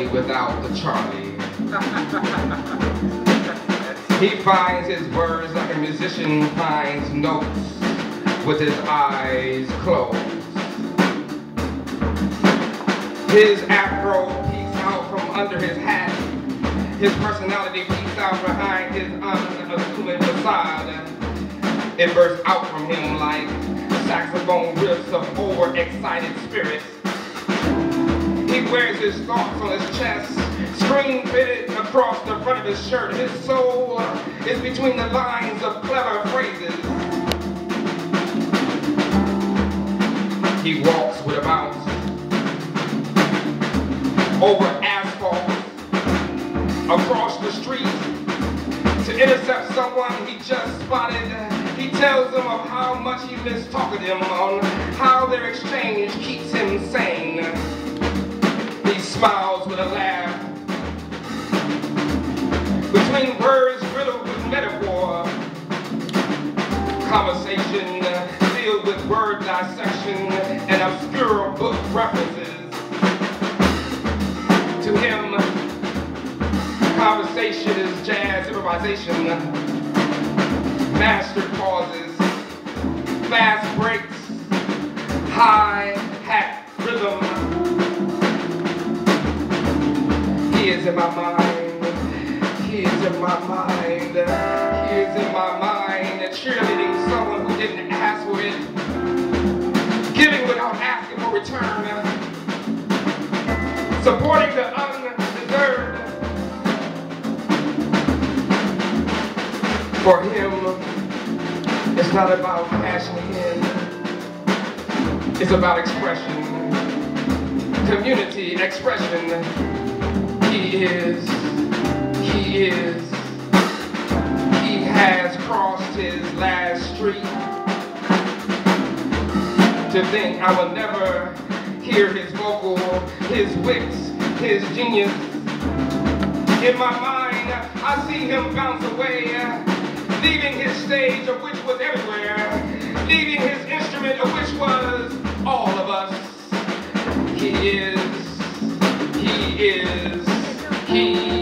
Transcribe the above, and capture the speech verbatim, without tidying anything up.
Charlie without the Charlie. He finds his words like a musician finds notes with his eyes closed. His afro peeks out from under his hat. His personality peeks out behind his unassuming facade. It bursts out from him like saxophone riffs of overexcited spirits. He wears his thoughts on his chest, screen fitted across the front of his shirt. His soul is between the lines of clever phrases. He walks with a bounce over asphalt, across the street, to intercept someone he just spotted. He tells them of how much he missed talking to him, on how their exchange keeps him sane. He smiles with a laugh, between words riddled with metaphor, conversation filled with word dissection and obscure book references. To him, conversation is jazz improvisation, mastered pauses, fast breaks, hi-hat rhythm. He is in my mind, he is in my mind, he is in my mind, cheerleading someone who didn't ask for it, giving without asking for return, supporting the undeserved. For him, it's not about cashing in, it's about expression, community expression. He is, he is, he has crossed his last street. To think I will never hear his vocal, his wits, his genius. In my mind, I see him bounce away, leaving his stage, of which was everywhere, leaving his instrument, of which was all of us. He is, he is, he